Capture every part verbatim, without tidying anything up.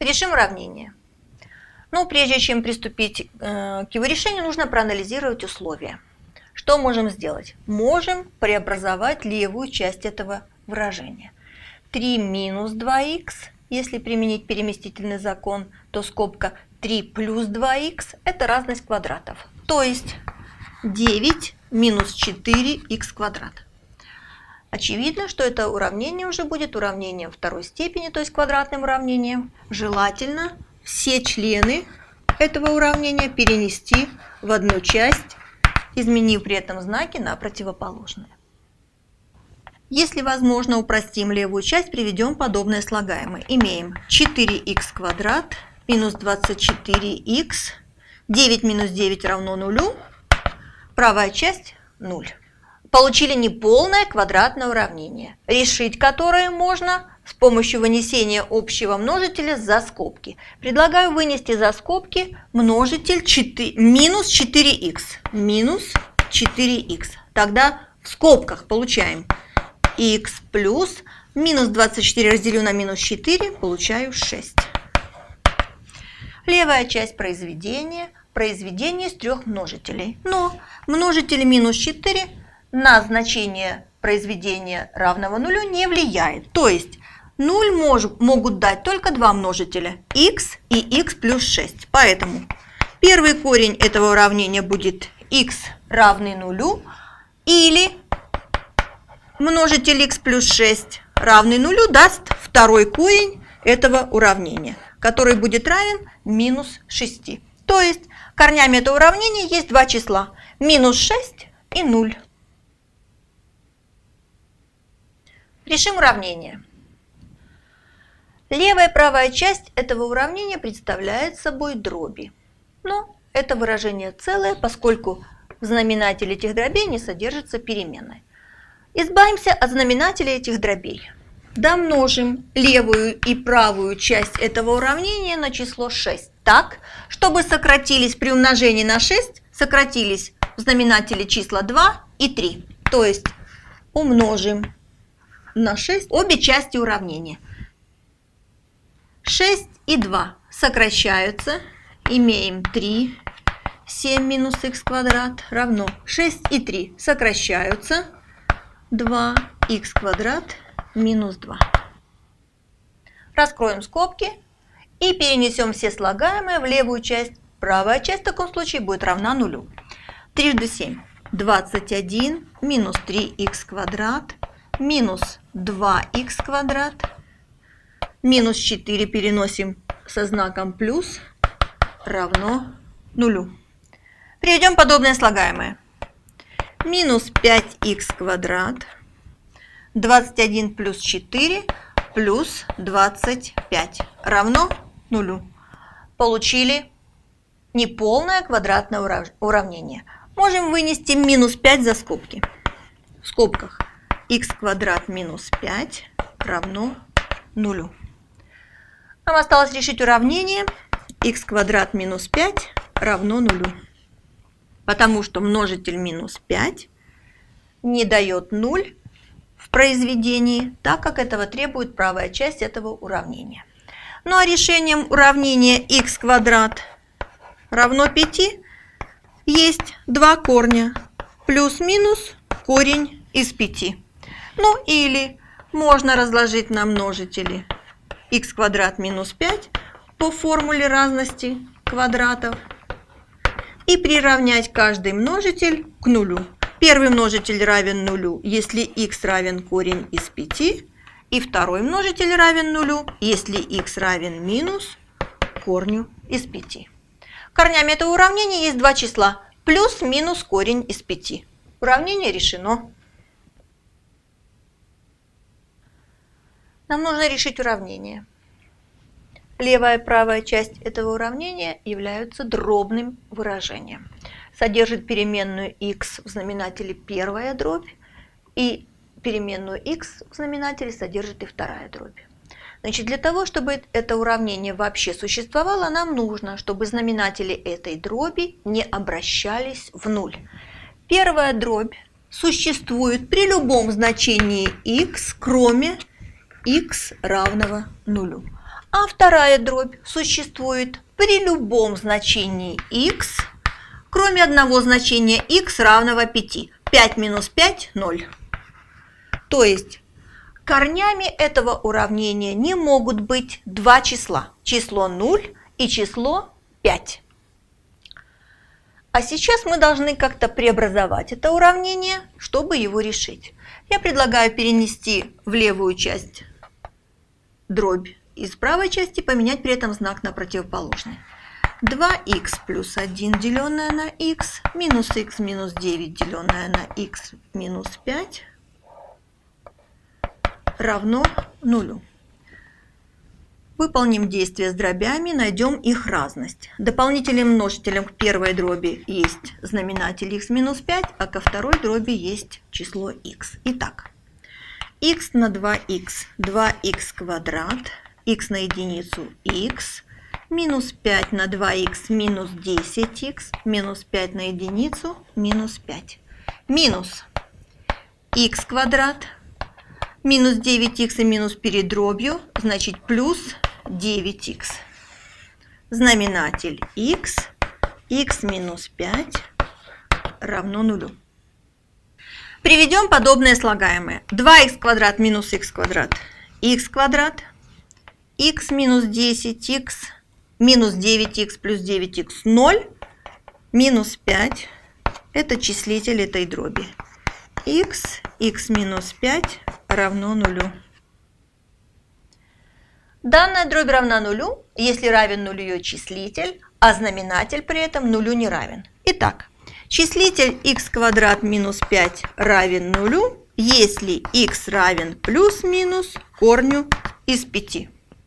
Решим уравнение. Но прежде чем приступить э, к его решению, нужно проанализировать условия. Что можем сделать? Можем преобразовать левую часть этого выражения. три минус два х, если применить переместительный закон, то скобка три плюс два х – это разность квадратов. То есть девять минус четыре х квадрат. Очевидно, что это уравнение уже будет уравнением второй степени, то есть квадратным уравнением. Желательно все члены этого уравнения перенести в одну часть, изменив при этом знаки на противоположные. Если возможно, упростим левую часть, приведем подобное слагаемое. Имеем четыре х квадрат минус двадцать четыре х, девять минус девять равно нулю, правая часть ноль. Получили неполное квадратное уравнение, решить которое можно с помощью вынесения общего множителя за скобки. Предлагаю вынести за скобки множитель четыре, минус четыре х. Минус четыре х. Тогда в скобках получаем х плюс минус двадцать четыре разделю на минус четыре, получаю шесть. Левая часть произведения. Произведение из трех множителей. Но множитель минус четыре на значение произведения равного нулю не влияет. То есть ноль мож, могут дать только два множителя х и х плюс шесть. Поэтому первый корень этого уравнения будет х равный нулю, или множитель х плюс шесть равный нулю даст второй корень этого уравнения, который будет равен минус шести. То есть корнями этого уравнения есть два числа – минус шесть и ноль. Решим уравнение. Левая и правая часть этого уравнения представляет собой дроби. Но это выражение целое, поскольку в знаменателе этих дробей не содержится переменной. Избавимся от знаменателя этих дробей. Домножим левую и правую часть этого уравнения на число шесть так, чтобы сократились при умножении на шесть, сократились в знаменателе числа два и три. То есть умножим на шесть обе части уравнения. шесть и два сокращаются, имеем три, семь минус х квадрат равно шесть и три сокращаются, два х квадрат минус два. Раскроем скобки и перенесем все слагаемые в левую часть. Правая часть в таком случае будет равна нулю. Трижды семь – двадцать один минус три х квадрат минус два х квадрат. Минус четыре переносим со знаком плюс равно нулю. Приведем подобное слагаемое. Минус пять х квадрат. двадцать один плюс четыре плюс двадцать пять равно нулю. Получили неполное квадратное уравнение. Можем вынести минус пять за скобки. В скобках х квадрат минус пять равно нулю. Нам осталось решить уравнение х квадрат минус пять равно нулю. Потому что множитель минус пять не дает ноль в произведении, так как этого требует правая часть этого уравнения. Ну а решением уравнения х квадрат равно пяти есть два корня. Плюс-минус корень из пяти. Ну или можно разложить на множители х квадрат минус пять по формуле разности квадратов и приравнять каждый множитель к нулю. Первый множитель равен нулю, если х равен корень из пяти, и второй множитель равен нулю, если х равен минус корню из пяти. Корнями этого уравнения есть два числа – плюс-минус корень из пяти. Уравнение решено. Нам нужно решить уравнение. Левая и правая часть этого уравнения являются дробным выражением. Содержит переменную х в знаменателе первая дробь, и переменную х в знаменателе содержит и вторая дробь. Значит, для того, чтобы это уравнение вообще существовало, нам нужно, чтобы знаменатели этой дроби не обращались в нуль. Первая дробь существует при любом значении х, кроме х равного нулю. А вторая дробь существует при любом значении x, кроме одного значения x равного пяти. пять минус пять – ноль. То есть корнями этого уравнения не могут быть два числа. Число ноль и число пять. А сейчас мы должны как-то преобразовать это уравнение, чтобы его решить. Я предлагаю перенести в левую часть дробь из правой части, поменять при этом знак на противоположный. два х плюс один, деленное на х, минус х минус девять, деленное на х минус пять, равно нулю. Выполним действие с дробями, найдем их разность. Дополнительным множителем к первой дроби есть знаменатель х минус пять, а ко второй дроби есть число х. Итак, х на два х, два х квадрат, х на единицу х, минус пять на два х, минус десять х, минус пять на единицу, минус пять. Минус х квадрат, минус девять х и минус перед дробью, значит плюс девять х. Знаменатель х, х минус пять равно нулю. Приведем подобное слагаемое. два х квадрат минус х квадрат, х квадрат, х минус десять х, минус девять х плюс девять х, ноль, минус пять. Это числитель этой дроби. Х, х минус пять равно нулю. Данная дробь равна нулю, если равен нулю ее числитель, а знаменатель при этом нулю не равен. Итак, числитель х квадрат минус пять равен нулю, если х равен плюс-минус корню из пяти.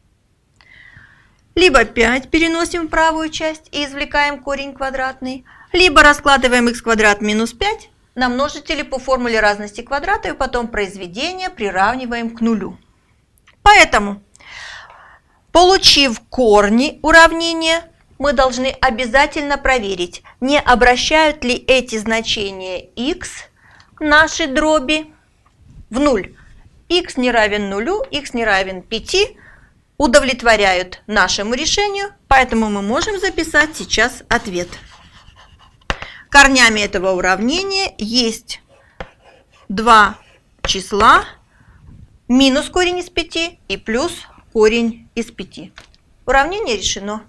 Либо пять переносим в правую часть и извлекаем корень квадратный, либо раскладываем х квадрат минус пять на множители по формуле разности квадрата и потом произведение приравниваем к нулю. Поэтому, получив корни уравнения, мы должны обязательно проверить, не обращают ли эти значения х нашей дроби в нуль. Х не равен нулю, х не равен пяти, удовлетворяют нашему решению, поэтому мы можем записать сейчас ответ. Корнями этого уравнения есть два числа, минус корень из пяти и плюс корень из пяти. Уравнение решено.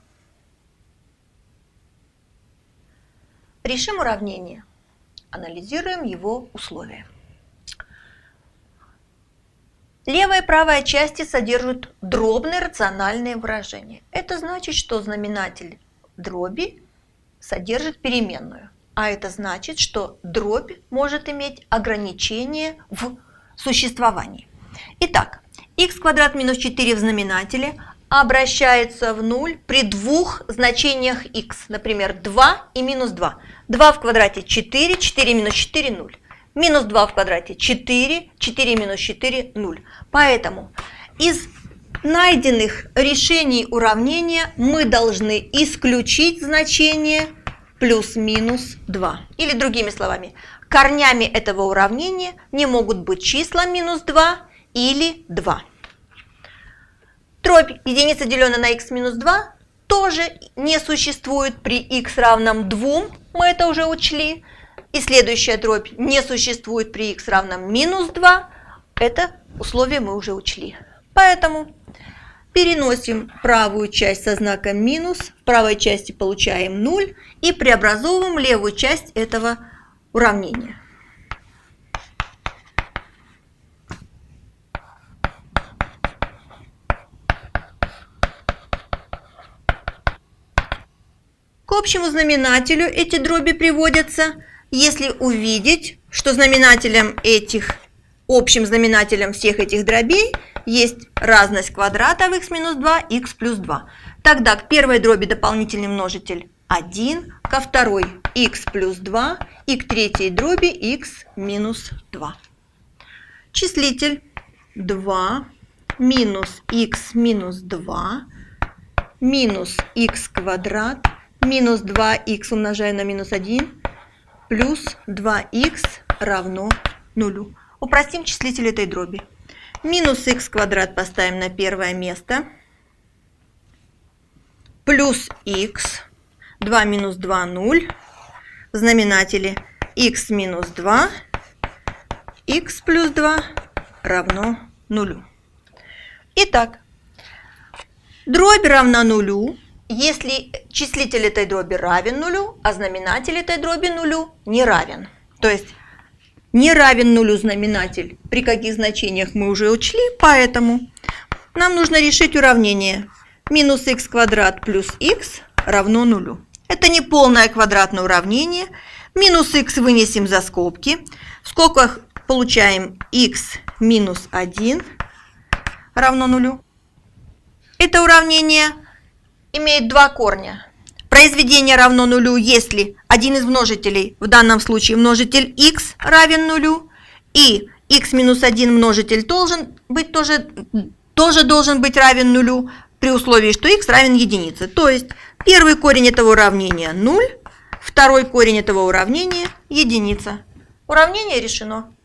Решим уравнение. Анализируем его условия. Левая и правая части содержат дробные рациональные выражения. Это значит, что знаменатель дроби содержит переменную. А это значит, что дробь может иметь ограничение в существовании. Итак, х квадрат минус четыре в знаменателе обращается в нуль при двух значениях х. Например, два и минус два. два в квадрате четыре, четыре минус четыре – ноль. Минус два в квадрате четыре, четыре минус четыре – ноль. Поэтому из найденных решений уравнения мы должны исключить значение плюс-минус два. Или другими словами, корнями этого уравнения не могут быть числа минус два или два. Дробь единица, деленная на х минус два, тоже не существует при х равном двум, мы это уже учли. И следующая дробь не существует при х равном минус два, это условие мы уже учли. Поэтому переносим правую часть со знаком минус, в правой части получаем ноль и преобразовываем левую часть этого уравнения. К общему знаменателю эти дроби приводятся, если увидеть, что знаменателем этих, общим знаменателем всех этих дробей есть разность квадрата в х минус два, х плюс два. Тогда к первой дроби дополнительный множитель один, ко второй х плюс два и к третьей дроби х минус два. Числитель два минус х минус два минус х квадрат минус два х умножаем на минус один плюс два х равно нулю. Упростим числитель этой дроби. Минус х квадрат поставим на первое место. плюс х. два минус два – ноль. В знаменателе х минус два. Х плюс два равно нулю. Итак, дробь равна нулю, если числитель этой дроби равен нулю, а знаменатель этой дроби нулю не равен. То есть не равен нулю знаменатель, при каких значениях мы уже учли, поэтому нам нужно решить уравнение. Минус х квадрат плюс х равно нулю. Это не полное квадратное уравнение. Минус х вынесем за скобки. В скобках получаем х минус один равно нулю. Это уравнение имеет два корня. Произведение равно нулю, если один из множителей, в данном случае множитель х, равен нулю, и х минус один множитель должен быть тоже, тоже должен быть равен нулю, при условии, что х равен единице. То есть первый корень этого уравнения ноль, второй корень этого уравнения единица. Уравнение решено.